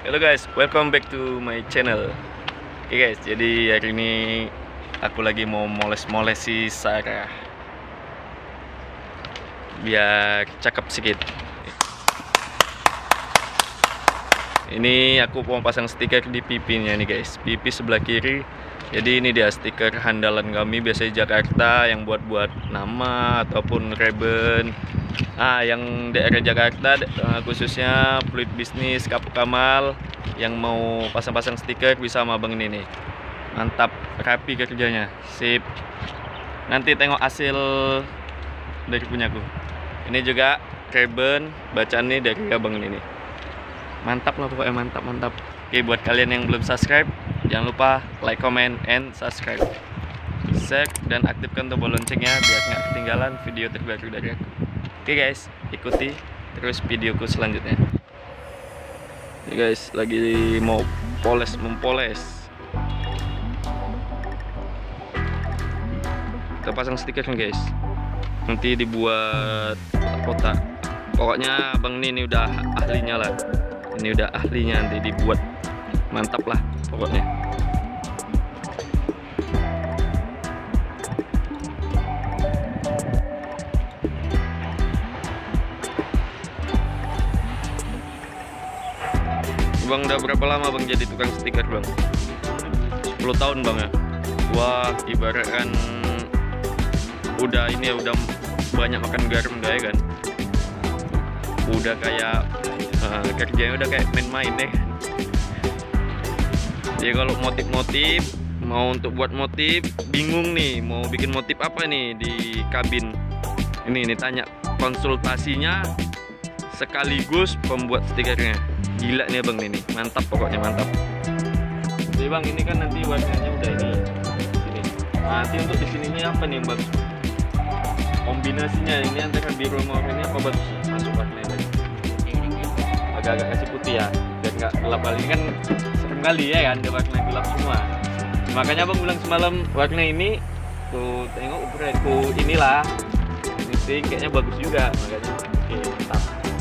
Halo guys, welcome back to my channel. Oke guys, jadi hari ini aku lagi mau moles-moles si Sarah biar cakep sedikit. Ini aku mau pasang stiker di pipinya nih guys, pipi sebelah kiri. Jadi ini dia stiker handalan kami biasanya Jakarta yang buat nama ataupun ribbon. Yang daerah Jakarta khususnya Fluid Bisnis Kapuk Kamal yang mau pasang-pasang stiker bisa sama abang ini nih. Mantap, rapi kerjanya, sip. Nanti tengok hasil dari punyaku. Ini juga ribbon bacaan nih dari abang ini nih. Mantap lah pokoknya, mantap. Oke, buat kalian yang belum subscribe, jangan lupa like, comment, and subscribe. Share dan aktifkan tombol loncengnya biar nggak ketinggalan video terbaru dari aku. Oke guys, ikuti terus videoku selanjutnya. Ini guys, lagi mau mempoles. Kita pasang stiker nih guys. Nanti dibuat kotak. Pokoknya abang ini udah ahlinya lah. Ini udah ahlinya, nanti dibuat. Mantap lah pokoknya. Bang, udah berapa lama bang jadi tukang stiker bang? 10 tahun bang ya? Wah, ibaratkan udah ini ya, udah banyak makan garam udah ya kan? Udah kayak kerjanya udah kayak main-main deh. Jadi kalau motif-motif, mau untuk buat motif, bingung nih mau bikin motif apa nih di kabin. Ini tanya konsultasinya sekaligus pembuat stikernya. Gila nih abang ini, mantap pokoknya, mantap. Jadi bang, ini kan nanti warnanya udah ini sini. Nanti untuk di sininya apa nih yang bagus? Kombinasinya ini antara biru sama oranye apa bagus masuk warnanya? Agak-agak kasih putih ya, biar nggak gelap kali. Ini kan serem kali ya kan, dia warna gelap semua. Makanya abang bilang semalam warna ini tuh tengok ukuranku inilah. Ini sih kayaknya bagus juga, makanya oke, mantap.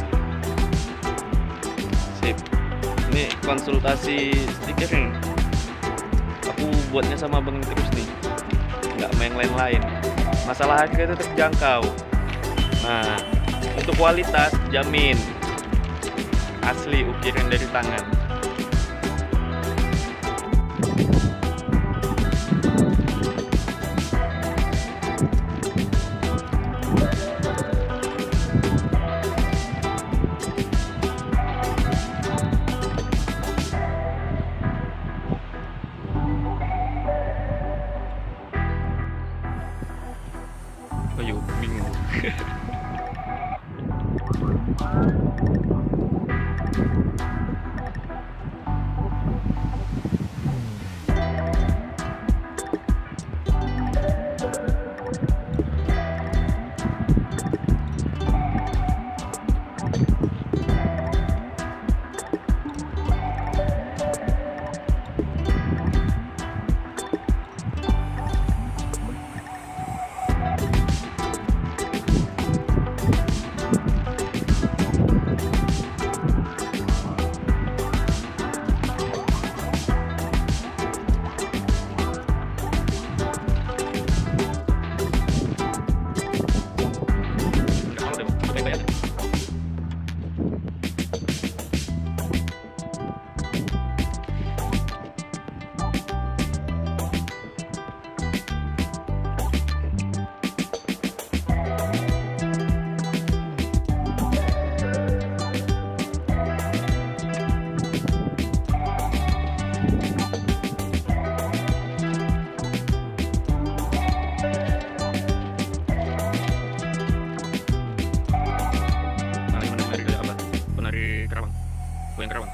Ini konsultasi stiker nih. Aku buatnya sama abang terus nih, nggak main lain-lain. Masalah harga itu terjangkau. Nah, untuk kualitas jamin asli ukiran dari tangan. Ayo, bingung. Karawang.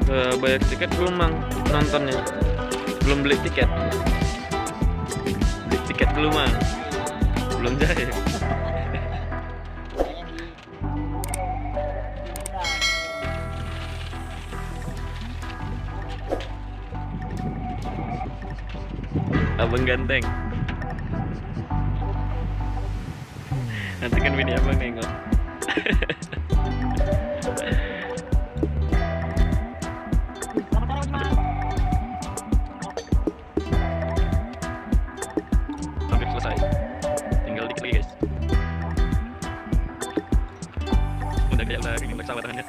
Bayar tiket belum mang nontonnya? Belum beli tiket? Beli tiket belum mang? Belum jahit. Abang ganteng. Nanti kan bini abang nengok. Hampir selesai. Tinggal dikit lagi guys. Udah kayak lari di pesawat tangannya.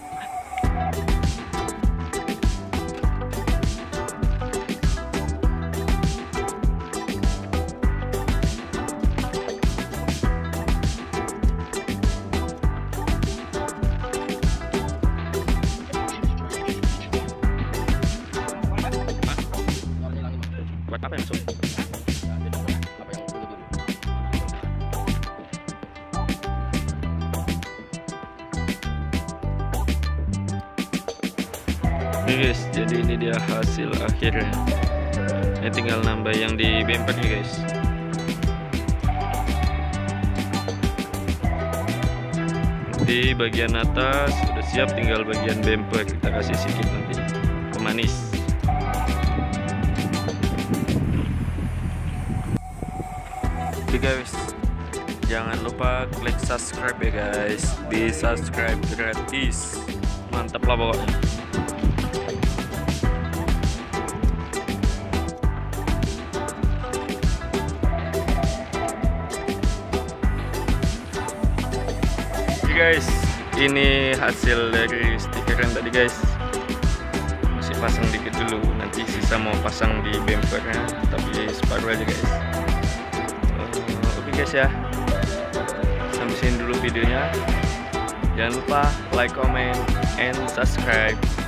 Buat apa yang masuk? Oke guys, jadi ini dia hasil akhirnya. Ini tinggal nambah yang di bumper nih guys. Di bagian atas sudah siap, tinggal bagian bumper kita kasih sedikit nanti pemanis. Oke guys, jangan lupa klik subscribe ya guys. Di subscribe gratis, mantap lah pokoknya. Oke guys, ini hasil dari stiker yang tadi guys. Masih pasang dikit dulu, nanti sisa mau pasang di bumpernya, tapi separuh aja guys. Oke guys ya, sampai sini dulu videonya. Jangan lupa like, comment, and subscribe.